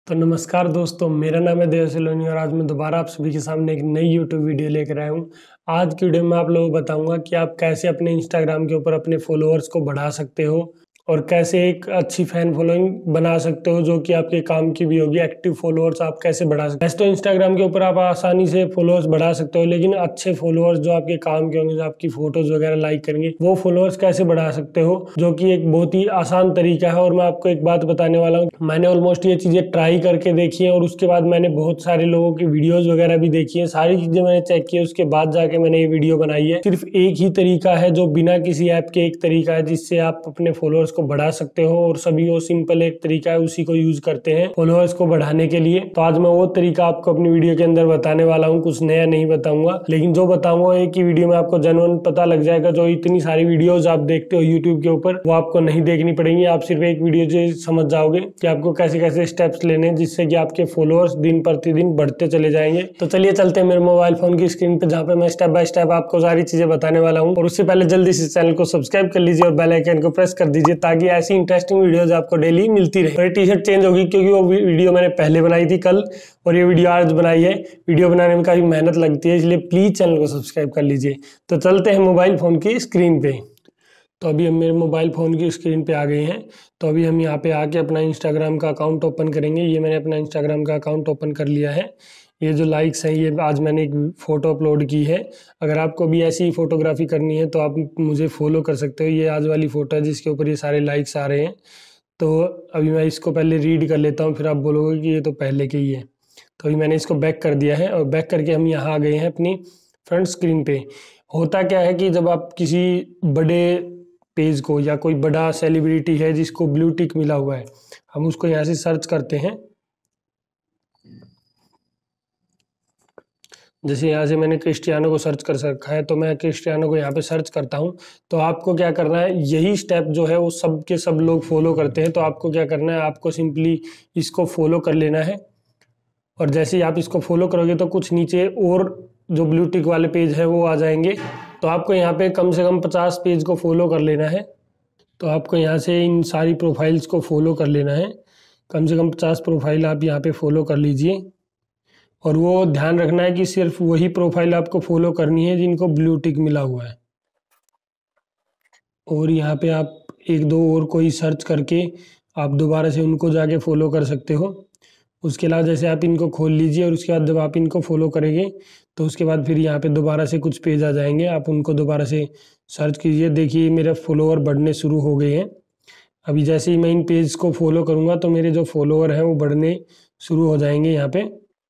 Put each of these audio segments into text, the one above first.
तो नमस्कार दोस्तों, मेरा नाम है देव सिलोनी और आज मैं दोबारा आप सभी के सामने एक नई यूट्यूब वीडियो लेकर आया हूँ। आज की वीडियो में आप लोगों को बताऊंगा कि आप कैसे अपने इंस्टाग्राम के ऊपर अपने फॉलोअर्स को बढ़ा सकते हो और कैसे एक अच्छी फैन फॉलोइंग बना सकते हो जो कि आपके काम की भी होगी। एक्टिव फॉलोअर्स आप कैसे बढ़ा सकते हो। वैसे तो इंस्टाग्राम के ऊपर आप आसानी से फॉलोअर्स बढ़ा सकते हो, लेकिन अच्छे फॉलोअर्स जो आपके काम के होंगे, जो आपकी फोटोज वगैरह लाइक करेंगे, वो फॉलोअर्स कैसे बढ़ा सकते हो, जो कि एक बहुत ही आसान तरीका है। और मैं आपको एक बात बताने वाला हूँ, मैंने ऑलमोस्ट ये चीजें ट्राई करके देखी है और उसके बाद मैंने बहुत सारे लोगों की वीडियोज वगैरह भी देखी है। सारी चीजें मैंने चेक की है, उसके बाद जाके मैंने ये वीडियो बनाई है। सिर्फ एक ही तरीका है जो बिना किसी ऐप के एक तरीका है जिससे आप अपने फॉलोअर्स को बढ़ा सकते हो, और सभी वो सिंपल एक तरीका है, उसी को यूज करते हैं फॉलोअर्स को बढ़ाने के लिए। तो आज मैं वो तरीका आपको अपनी वीडियो के अंदर बताने वाला हूँ। कुछ नया नहीं बताऊंगा, लेकिन जो बताऊंगा एक ही वीडियो में आपको जेन्युइन पता लग जाएगा। जो इतनी सारी वीडियोस आप देखते हो यूट्यूब के ऊपर, वो आपको नहीं देखनी पड़ेंगी। आप सिर्फ एक वीडियो से समझ जाओगे कि आपको कैसे कैसे स्टेप्स लेने हैं जिससे कि आपके फॉलोअर्स दिन प्रतिदिन बढ़ते चले जाएंगे। तो चलिए चलते हैं मेरे मोबाइल फोन की स्क्रीन पे, जहाँ पे मैं स्टेप बाय स्टेप आपको सारी चीजें बताने वाला हूँ। और उससे पहले जल्दी से चैनल को सब्सक्राइब कर लीजिए और बेल आइकन को प्रेस कर दीजिए ताकि ऐसी इंटरेस्टिंग वीडियोस आपको डेली मिलती रहे। और टी शर्ट चेंज होगी क्योंकि वो वीडियो मैंने पहले बनाई थी कल, और ये वीडियो आज बनाई है। वीडियो बनाने में काफी मेहनत लगती है, इसलिए प्लीज चैनल को सब्सक्राइब कर लीजिए। तो चलते हैं मोबाइल फोन की स्क्रीन पे। तो अभी हम मेरे मोबाइल फ़ोन की स्क्रीन पे आ गए हैं। तो अभी हम यहाँ पे आके अपना इंस्टाग्राम का अकाउंट ओपन करेंगे। ये मैंने अपना इंस्टाग्राम का अकाउंट ओपन कर लिया है। ये जो लाइक्स हैं, ये आज मैंने एक फ़ोटो अपलोड की है। अगर आपको भी ऐसी ही फ़ोटोग्राफी करनी है तो आप मुझे फॉलो कर सकते हो। ये आज वाली फ़ोटो है जिसके ऊपर ये सारे लाइक्स आ रहे हैं। तो अभी मैं इसको पहले रीड कर लेता हूँ, फिर आप बोलोगे कि ये तो पहले के ही है। तो अभी मैंने इसको बैक कर दिया है और बैक करके हम यहाँ आ गए हैं अपनी फ्रंट स्क्रीन पे। होता क्या है कि जब आप किसी बड़े पेज को, या कोई बड़ा सेलिब्रिटी है जिसको ब्लू टिक मिला हुआ है, हम उसको यहाँ से सर्च करते हैं। जैसे यहाँ से मैंने क्रिस्टियानो को सर्च कर रखा है, तो मैं क्रिस्टियानो को यहाँ पे सर्च करता हूँ। तो आपको क्या करना है, यही स्टेप जो है वो सब के सब लोग फॉलो करते हैं। तो आपको क्या करना है, आपको सिंपली इसको फॉलो कर लेना है। और जैसे ही आप इसको फॉलो करोगे तो कुछ नीचे और जो ब्लू टिक वाले पेज है वो आ जाएंगे। तो आपको यहाँ पे कम से कम 50 पेज को फॉलो कर लेना है। तो आपको यहाँ से इन सारी प्रोफाइल्स को फॉलो कर लेना है। कम से कम 50 प्रोफाइल आप यहाँ पे फॉलो कर लीजिए। और वो ध्यान रखना है कि सिर्फ वही प्रोफाइल आपको फॉलो करनी है जिनको ब्लू टिक मिला हुआ है। और यहाँ पे आप एक दो और कोई सर्च करके आप दोबारा से उनको जाके फॉलो कर सकते हो। उसके अलावा जैसे आप इनको खोल लीजिए और उसके बाद जब आप इनको फॉलो करेंगे तो उसके बाद फिर यहाँ पे दोबारा से कुछ पेज आ जाएंगे। आप उनको दोबारा से सर्च कीजिए। देखिए मेरे फॉलोअर बढ़ने शुरू हो गए हैं। अभी जैसे ही मैं इन पेज को फॉलो करूँगा तो मेरे जो फॉलोअर हैं वो बढ़ने शुरू हो जाएंगे यहाँ पे।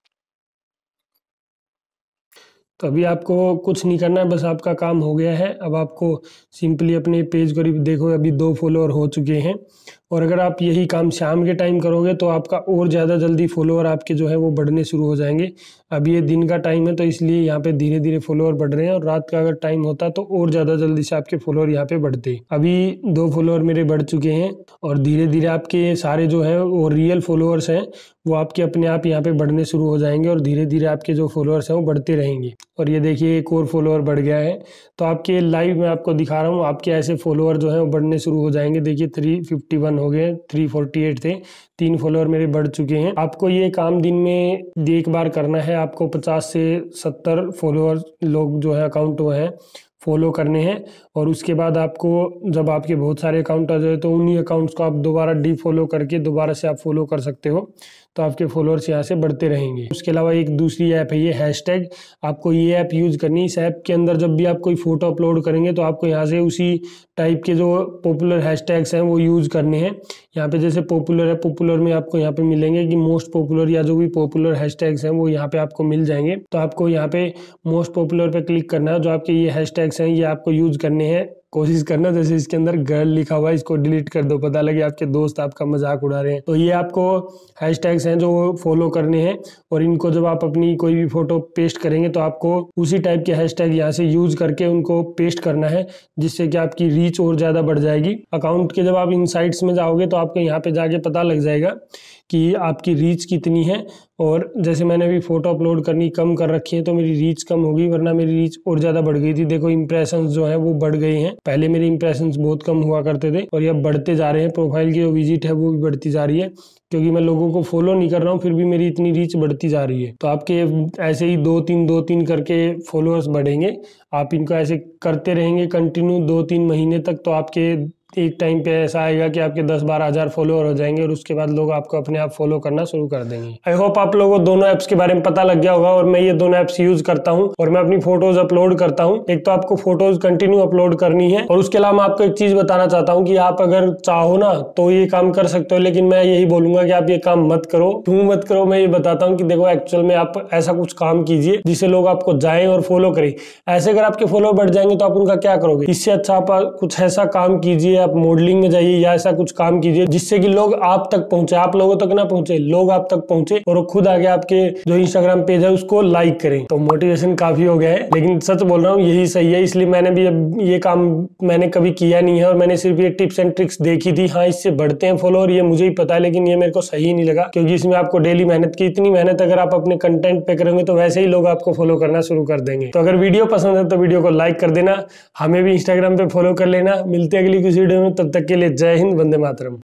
तो अभी आपको कुछ नहीं करना है, बस आपका काम हो गया है। अब आपको सिंपली अपने पेज को देखो, अभी 2 फॉलोअर हो चुके हैं। और अगर आप यही काम शाम के टाइम करोगे तो आपका और ज़्यादा जल्दी फॉलोअर आपके जो है वो बढ़ने शुरू हो जाएंगे। अभी ये दिन का टाइम है तो इसलिए यहाँ पे धीरे धीरे फॉलोअर बढ़ रहे हैं, और रात का अगर टाइम होता तो और ज़्यादा जल्दी से आपके फॉलोअर यहाँ पे बढ़ते। अभी 2 फॉलोअर मेरे बढ़ चुके हैं, और धीरे धीरे आपके सारे जो है वो रियल फॉलोअर्स हैं वो आपके अपने आप यहाँ पे बढ़ने शुरू हो जाएंगे, और धीरे धीरे आपके जो फॉलोअर्स हैं वो बढ़ते रहेंगे। और ये देखिए एक और फॉलोअर बढ़ गया है। तो आपके लाइव में आपको दिखा रहा हूँ, आपके ऐसे फॉलोअर जो है वो बढ़ने शुरू हो जाएंगे। देखिए 351 हो गए, 348 थे, 3 फॉलोअर मेरे बढ़ चुके हैं। आपको ये काम दिन में एक बार करना है। आपको 50 से 70 फॉलोअर लोग जो है अकाउंट वो है फॉलो करने हैं। और उसके बाद आपको जब आपके बहुत सारे अकाउंट आ जाए तो उन्हीं अकाउंट्स को आप दोबारा डीफॉलो करके दोबारा से आप फॉलो कर सकते हो। तो आपके फॉलोअर्स यहाँ से बढ़ते रहेंगे। उसके अलावा एक दूसरी ऐप है ये हैशटैग। आपको ये ऐप यूज़ करनी है। इस ऐप के अंदर जब भी आप कोई फोटो अपलोड करेंगे तो आपको यहाँ से उसी टाइप के जो पॉपुलर हैशटैग्स हैं वो यूज़ करने हैं। यहाँ पे जैसे पॉपुलर है, पॉपुलर में आपको यहाँ पे मिलेंगे कि मोस्ट पॉपुलर, या जो भी पॉपुलर हैशटैग्स हैं वो यहाँ पे आपको मिल जाएंगे। तो आपको यहाँ पे मोस्ट पॉपुलर पे क्लिक करना है। जो आपके ये हैशटैग्स हैं ये आपको यूज़ करने हैं। कोशिश करना जैसे इसके अंदर गर्ल लिखा हुआ है इसको डिलीट कर दो, पता लगे आपके दोस्त आपका मजाक उड़ा रहे हैं। तो ये आपको हैशटैग्स हैं जो फॉलो करने हैं, और इनको जब आप अपनी कोई भी फोटो पेस्ट करेंगे तो आपको उसी टाइप के हैशटैग यहाँ से यूज करके उनको पेस्ट करना है, जिससे कि आपकी रीच और ज़्यादा बढ़ जाएगी। अकाउंट के जब आप इनसाइट्स में जाओगे तो आपको यहाँ पे जाके पता लग जाएगा कि आपकी रीच कितनी है और जैसे मैंने अभी फोटो अपलोड करनी कम कर रखी है तो मेरी रीच कम होगी, वरना मेरी रीच और ज्यादा बढ़ गई थी। देखो इंप्रेशंस जो है वो बढ़ गए हैं, पहले मेरे इंप्रेशंस बहुत कम हुआ करते थे और ये अब बढ़ते जा रहे हैं। प्रोफाइल की जो विजिट है वो भी बढ़ती जा रही है, क्योंकि मैं लोगों को फॉलो नहीं कर रहा हूँ, फिर भी मेरी इतनी रीच बढ़ती जा रही है। तो आपके ऐसे ही 2-3 करके फॉलोअर्स बढ़ेंगे। आप इनको ऐसे करते रहेंगे कंटिन्यू 2-3 महीने तक, तो आपके एक टाइम पे ऐसा आएगा कि आपके 10-12 हज़ार फॉलोअर हो जाएंगे और उसके बाद लोग आपको अपने आप फॉलो करना शुरू कर देंगे। आई होप आप लोगों को दोनों ऐप्स के बारे में पता लग गया होगा, और मैं ये दोनों ऐप्स यूज करता हूँ और मैं अपनी फोटोज अपलोड करता हूँ। एक तो आपको फोटोज कंटिन्यू अपलोड करनी है, और उसके अलावा मैं आपको एक चीज बताना चाहता हूँ कि आप अगर चाहो ना तो ये काम कर सकते हो, लेकिन मैं यही बोलूंगा कि आप ये काम मत करो। क्यों मत करो, मैं ये बताता हूँ कि देखो एक्चुअल में आप ऐसा कुछ काम कीजिए जिससे लोग आपको जाएं और फॉलो करें। ऐसे अगर आपके फॉलो बढ़ जाएंगे तो आप उनका क्या करोगे? इससे अच्छा आप कुछ ऐसा काम कीजिए, आप मॉडलिंग में जाइए या ऐसा कुछ काम कीजिए जिससे कि लोग आप तक पहुंचे, आप लोगों तक ना पहुंचे, लोग आप तक पहुंचे और वो खुद आगे आपके जो इंस्टाग्राम पेज है उसको लाइक करें। तो मोटिवेशन काफी हो गया है, लेकिन सच बोल रहा हूँ यही सही है। इसलिए मैंने भी अब ये काम मैंने कभी किया नहीं है, और मैंने सिर्फ ये टिप्स एंड ट्रिक्स देखी थी। हाँ, इससे बढ़ते हैं फॉलोअर, ये मुझे ही पता है, लेकिन ये मेरे को सही नहीं लगा, क्योंकि इसमें आपको डेली मेहनत की, इतनी मेहनत अगर आप अपने कंटेंट पे करेंगे तो वैसे ही लोग आपको फॉलो करना शुरू कर देंगे। तो अगर वीडियो पसंद है तो वीडियो को लाइक कर देना, हमें भी इंस्टाग्राम पे फॉलो कर लेना। मिलते हैं अगली किसी वीडियो में, तब तक के लिए जय हिंद, वंदे मातरम।